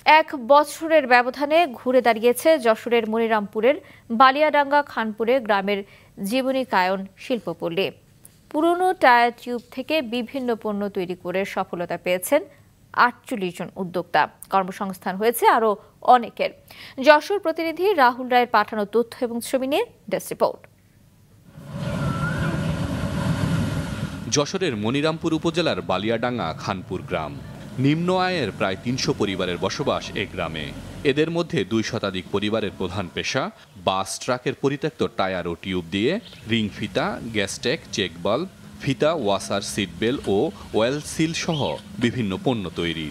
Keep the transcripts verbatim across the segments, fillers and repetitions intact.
এক বছরের ব্যবধানে ঘুরে দাঁড়িয়েছে যশোরের মনিরামপুরের বালিয়াডাঙ্গা খানপুরে গ্রামের জীবনীকায়ন শিল্পপল্লী। পুরনো টায়ার টিউব থেকে বিভিন্ন পণ্য তৈরি করে সফলতা পেয়েছেন আটচল্লিশ জন উদ্যোক্তা। কর্মসংস্থান হয়েছে আরও অনেকের। যশোর প্রতিনিধি রাহুল রায়ের পাঠানো তথ্য এবং ছবি নিয়ে ডেস্ক রিপোর্ট। যশোরের মনিরামপুর উপজেলার বালিয়াডাঙ্গা খানপুর গ্রাম। নিম্ন আয়ের প্রায় তিনশো পরিবারের বসবাস এ গ্রামে। এদের মধ্যে দুই শতাধিক পরিবারের প্রধান পেশা বাস ট্রাকের পরিত্যক্ত টায়ার ও টিউব দিয়ে রিং ফিতা, গ্যাসটেক, চেক বাল্ব, ফিতা, ওয়াসার, সিটবেল ও ওয়েল সিল সহ বিভিন্ন পণ্য তৈরি।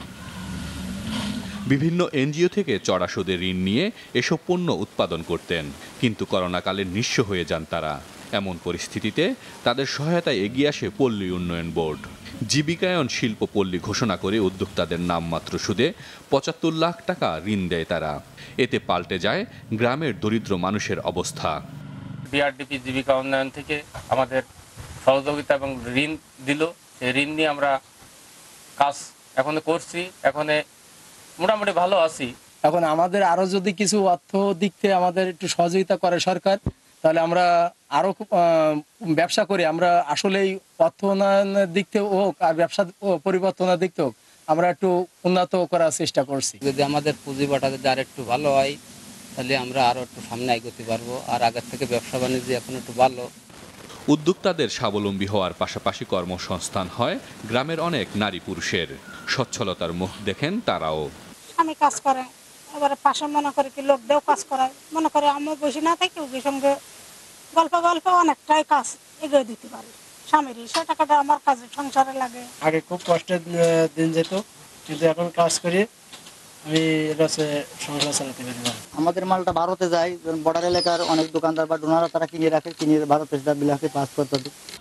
বিভিন্ন এনজিও থেকে চড়া সুদে ঋণ নিয়ে এসব পণ্য উৎপাদন করতেন, কিন্তু করোনাকালে নিঃস্ব হয়ে যান তারা। এমন পরিস্থিতিতে তাদের সহায়তায় এগিয়ে আসে পল্লী উন্নয়ন বোর্ড। জীবিকায়ন শিল্প পল্লী ঘোষণা করে উদ্যোক্তাদের নামমাত্র সুদে পঁচাত্তর লাখ টাকা ঋণ দেয় তারা। এতে পাল্টে যায় গ্রামের দরিদ্র মানুষের অবস্থা। বিআরডিপি জীবিকা উন্নয়ন থেকে আমাদের সহযোগিতা এবং ঋণ দিল। সেই ঋণ নিয়ে আমরা কাজ এখন করছি, এখন মোটামুটি ভালো আছি। এখন আমাদের আরো যদি কিছু অর্থ দিক থেকে আমাদের একটু সহযোগিতা করে সরকার, তাহলে আমরা আরো ব্যবসা করি। আমরা আসলেই অর্থ উন্নয়নের দিক থেকে হোক আর ব্যবসা পরিবর্তনের দিক থেকে হোক, আমরা একটু উন্নত করার চেষ্টা করছি। যদি আমাদের পুঁজি বাটা যদি আর একটু ভালো হয়, তাহলে আমরা আরো একটু সামনে এগোতে পারবো। আর আগের থেকে ব্যবসা বাণিজ্য এখন একটু ভালো। উদ্যোক্তাদের স্বাবলম্বী হওয়ার পাশাপাশি কর্মসংস্থান হয় গ্রামের অনেক নারী পুরুষের। সচ্ছলতার মুখ দেখেন তারাও। আমি কাজ করে এবারে পাশে মনে করে কি লোক দেও কাজ করায়, মনে করে আমি বসে না থাকি ওর সঙ্গে গল্প গল্প অনেকটাই কাজ এগিয়ে দিতে পারি। স্বামীর সে টাকাটা আমার কাজে সংসারে লাগে। আগে খুব কষ্টের দিন যেত, কিন্তু এখন কাজ করি আমি সংসার চালাতে পারি। আমাদের মালটা ভারতে যায়, বর্ডার এলাকার অনেক দোকানদার বা ডোনাররা তারা কিনে রাখে, কিনে ভারতে বিলাকে পাস করতে।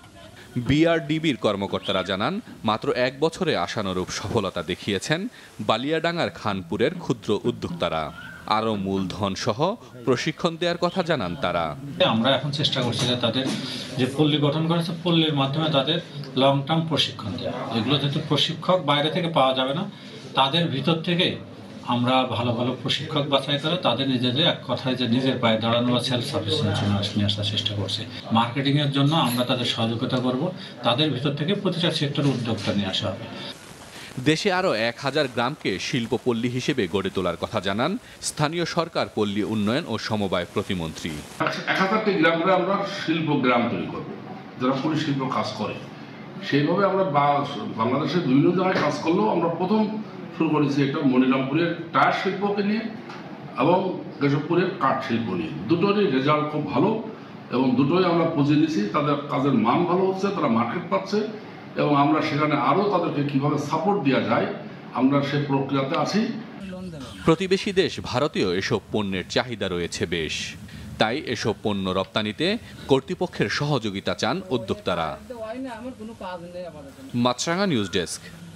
বিআরডিবির কর্মকর্তারা জানান, মাত্র এক বছরে আশানুরূপ সফলতা দেখিয়েছেন বালিয়াডাঙ্গার খানপুরের ক্ষুদ্র উদ্যোক্তারা। আরও মূলধন সহ প্রশিক্ষণ দেওয়ার কথা জানান তারা। আমরা এখন চেষ্টা করছি যে তাদের যে পল্লী গঠন করেছে, পল্লীর মাধ্যমে তাদের লং টার্ম প্রশিক্ষণ দেওয়া। এগুলো যেহেতু প্রশিক্ষক বাইরে থেকে পাওয়া যাবে না, তাদের ভিতর থেকে আমরা ভালো ভালো প্রশিক্ষক বাছাই করে তাদের নিজেদের এক কথায় যে নিজের পায়ে দাঁড়ানো বা সেলফ সাফিসিয়েন্সি নিয়ে আসার চেষ্টা করছি। মার্কেটিং এর জন্য আমরা তাদের সহযোগিতা করব। তাদের ভিতর থেকে প্রতিটা সেক্টরে উদ্যোক্তা নিয়ে আসা হবে। দেশে আরও এক হাজার গ্রামকে শিল্পপল্লী হিসেবে গড়ে তোলার কথা জানান স্থানীয় সরকার পল্লী উন্নয়ন ও সমবায় প্রতিমন্ত্রী। এক হাজারটি গ্রামে আমরা শিল্প গ্রাম তৈরি করবো, যারা পরিশিল্প কাজ করে। সেইভাবে আমরা বাংলাদেশের বিভিন্ন জায়গায় কাজ করলেও আমরা প্রথম শুরু করেছি এটা মনিরামপুরের টায়ার শিল্পকে নিয়ে এবং কেশবপুরের কাঠ শিল্প নিয়ে। দুটোরই রেজাল্ট খুব ভালো এবং দুটোই আমরা পুঁজি নিয়েছি। তাদের কাজের মান ভালো হচ্ছে, তারা মার্কেট পাচ্ছে এবং আমরা সেখানে আরও তাদেরকে কিভাবে সাপোর্ট দেওয়া যায় আমরা সেই প্রক্রিয়াতে আছি। প্রতিবেশী দেশ ভারতেও এসব পণ্যের চাহিদা রয়েছে বেশ, তাই এসব পণ্য রপ্তানিতে কর্তৃপক্ষের সহযোগিতা চান উদ্যোক্তারা। Maasranga news desk.